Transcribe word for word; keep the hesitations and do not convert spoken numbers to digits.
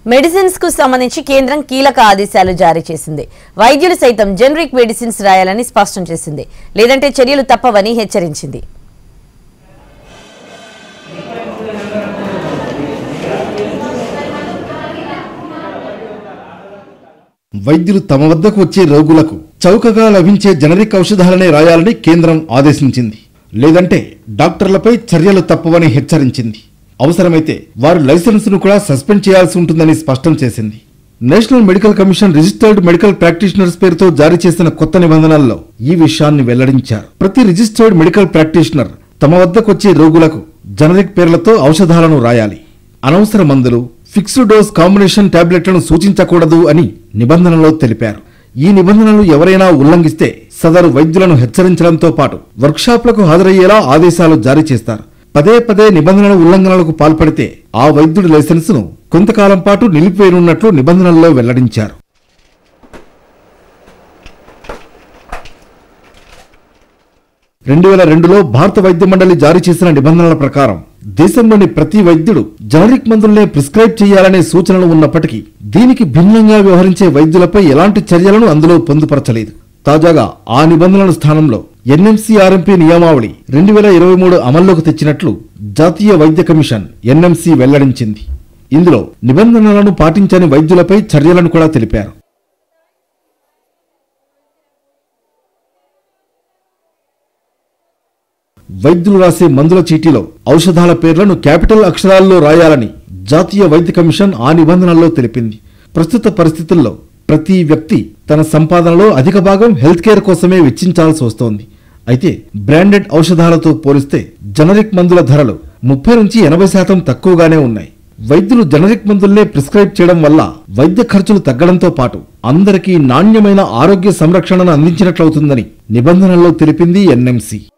Medicines కు సంబంధించి కేంద్రం కీలక ఆదేశాలు జారీ చేసింది. వైద్యులు సైతం జెనరిక్ మెడిసిన్స్ రాయాలని స్పష్టం చేసింది. లేదంటే చర్యలు తప్పవని హెచ్చరించింది. వైద్యులు తమ వద్దకు వచ్చే రోగులకు చౌకగా లభించే జనరిక్ ఔషధాలనే రాయాలని కేంద్రం ఆదేశించింది. లేదంటే డాక్టర్లపై చర్యలు తప్పవని హెచ్చరించింది. అవసరమైతే వారి లైసెన్సును కూడా సస్పెండ్ చేయాల్సి ఉంటుందని స్పష్టం చేసింది. National medical commission registered medical practitioners పేరుతో జారీ చేసిన కొత్త నిబంధనల్లో ఈ విషయాన్ని వెల్లడించారు. ప్రతి రిజిస్టర్డ్ మెడికల్ ప్రాక్టీషనర్ తమ వద్దకొచ్చే రోగులకు జనరిక్ పేర్లతో ఔషధాలను రాయాలి. అనవసర మందులు, ఫిక్స్డ్ డోస్ కాంబినేషన్ టాబ్లెట్లను సూచించకూడదు అని నిబంధనలో తెలిపారు. ఈ నిబంధనలు ఎవరైనా ఉల్లంఘిస్తే సదరు వైద్యులను హెచ్చరించడంతో పాటు వర్క్షాప్లకు హాజరయ్యేలా ఆదేశాలు జారీ చేస్తారు. పదే పదే నిబంధనల ఉల్లంఘనలకు పాల్పడితే ఆ వైద్యుడి లైసెన్సును కొంతకాలం పాటు నిలిపివేయనున్నట్లు నిబంధనల్లో వెల్లడించారు. రెండు వేల రెండులో భారత వైద్య మండలి జారీ చేసిన నిబంధనల ప్రకారం దేశంలోని ప్రతి వైద్యుడు జనరిక్ మందులనే ప్రిస్క్రైబ్ చేయాలనే సూచనలు ఉన్నప్పటికీ దీనికి భిన్నంగా వ్యవహరించే వైద్యులపై ఎలాంటి చర్యలను అందులో పొందుపరచలేదు. తాజాగా ఆ నిబంధనల స్థానంలో ఎన్ఎంసీఆర్ఎంపీ నియమావళి రెండు వేల ఇరవై మూడు అమల్లోకి తెచ్చినట్లు జాతీయ వైద్య కమిషన్ ఎన్ఎంసీ వెల్లడించింది. ఇందులో నిబంధనలను పాటించని వైద్యులపై చర్యలను కూడా తెలిపారు. వైద్యులు రాసే మందుల చీటీలో ఔషధాల పేర్లను క్యాపిటల్ అక్షరాల్లో రాయాలని జాతీయ వైద్య కమిషన్ ఆ నిబంధనల్లో తెలిపింది. ప్రస్తుత పరిస్థితుల్లో ప్రతి వ్యక్తి తన సంపాదనలో అధిక భాగం హెల్త్ కేర్ కోసమే వెచ్చించాల్సి వస్తోంది. అయితే బ్రాండెడ్ ఔషధాలతో పోలిస్తే జనరిక్ మందుల ధరలు ముప్పై నుంచి ఎనభై శాతం తక్కువగానే ఉన్నాయి. వైద్యులు జనరిక్ మందుల్నే ప్రిస్క్రైబ్ చేయడం వల్ల వైద్య ఖర్చులు తగ్గడంతో పాటు అందరికీ నాణ్యమైన ఆరోగ్య సంరక్షణను అందించినట్లవుతుందని నిబంధనల్లో తెలిపింది ఎన్ఎంసీ.